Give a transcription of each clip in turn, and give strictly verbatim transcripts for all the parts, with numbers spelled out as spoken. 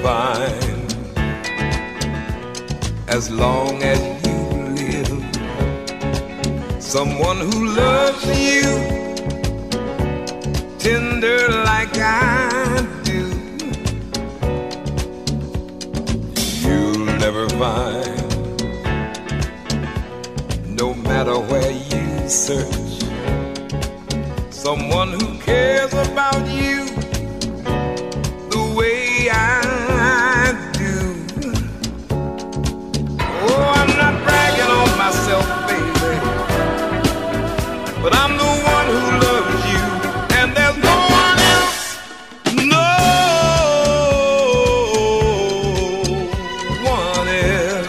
find as long as you live someone who loves you tender like I do. You'll never find, no matter where you search, someone who cares about you the way I do. Oh, I'm not bragging on myself, baby, but I'm the one who loves you, and there's no one else, no one else.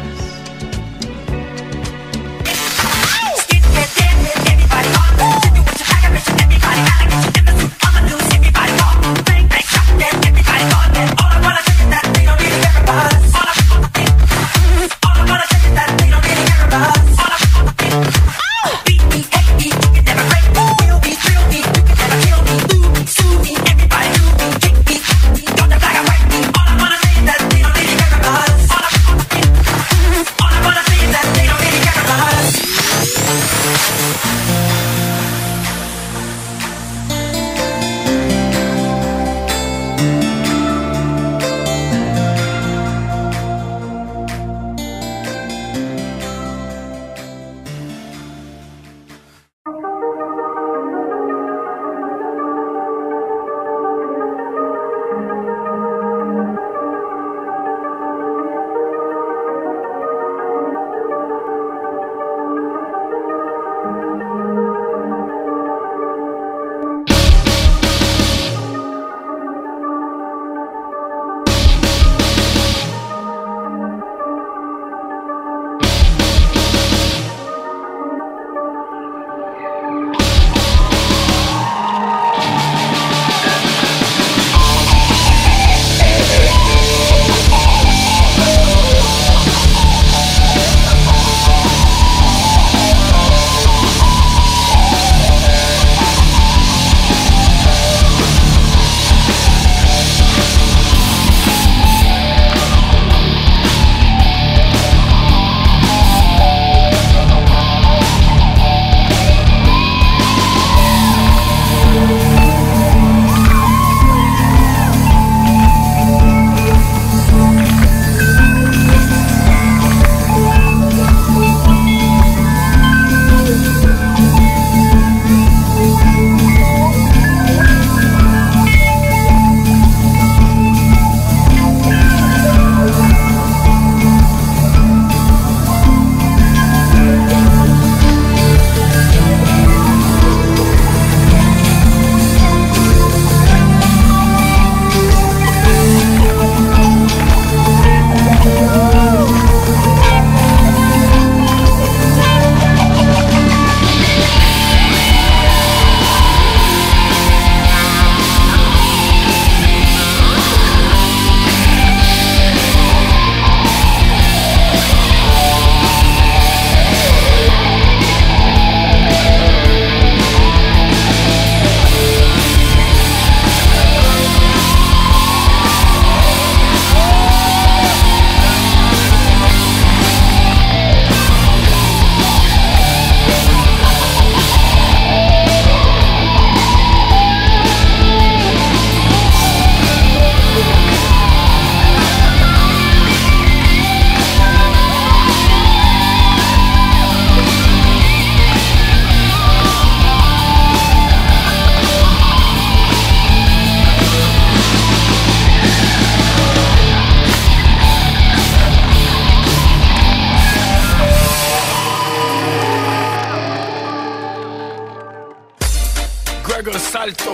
Salto,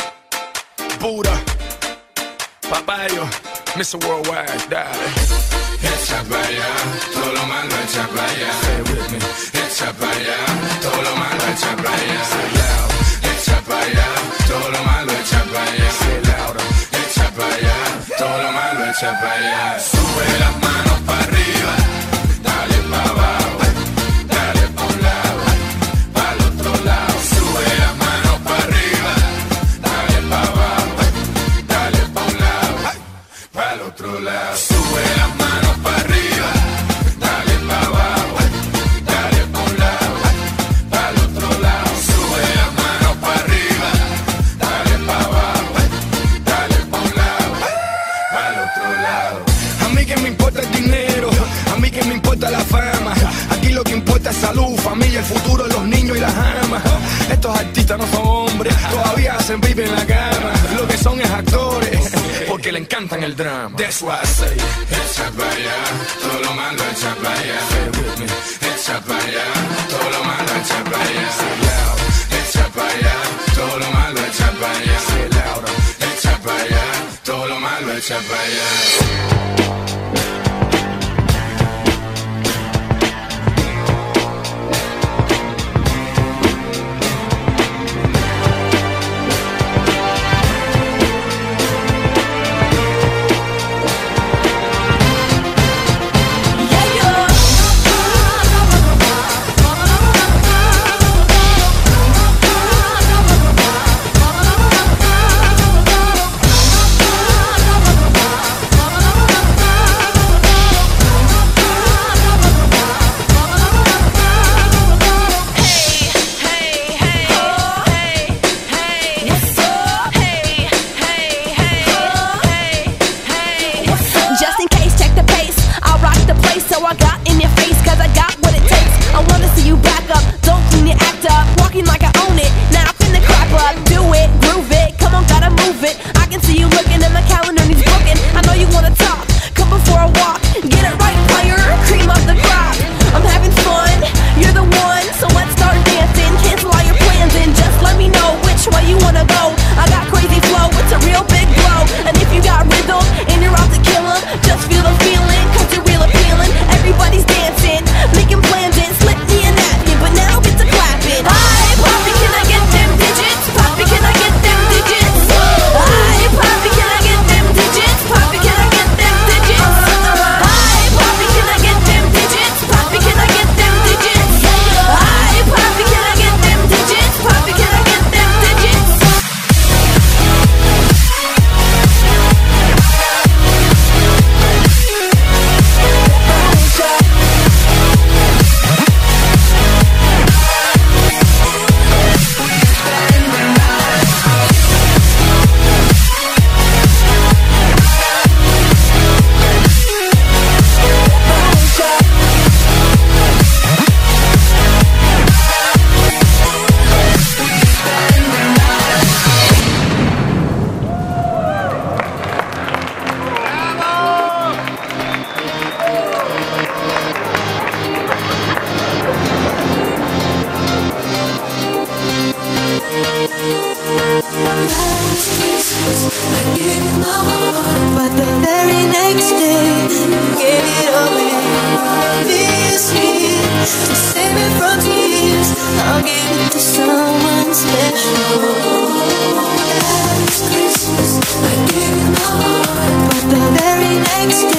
Buddha, Papayo, mister Worldwide, dale. Echa para allá, todo lo malo echa para allá. Say it with me. Echa para allá, todo lo malo echa para allá. Say loud. Echa para allá, todo lo malo echa para allá. Say louder. Echa para allá, todo lo malo echa para allá. Sube las manos para arriba, dale para abajo, dale para un lado, para el otro lado. Sube las manos para arriba, dale para abajo, dale para un lado, para el otro lado. otro lado. Sube las manos para arriba, dale para abajo, dale pa' un lado, para el otro lado. Sube las manos para arriba, dale para abajo, dale pa' un lado, para el otro lado. A mí que me importa el dinero, a mí que me importa la fama. Aquí lo que importa es salud, familia, el futuro, los niños y las amas. Estos artistas no son hombres, todavía hacen baby en la cama. Lo que son es actores, porque le encantan el drama. That's why I say, echa para allá, todo lo malo echa para allá. Echa para allá, todo lo malo echa para allá. Echa para allá, todo lo malo echa para allá. Echa para allá, todo lo malo echa para allá. But the very next day, you gave it away. This year, to save me from tears, I'll give it to someone special. Last Christmas, I gave you my heart. But the very next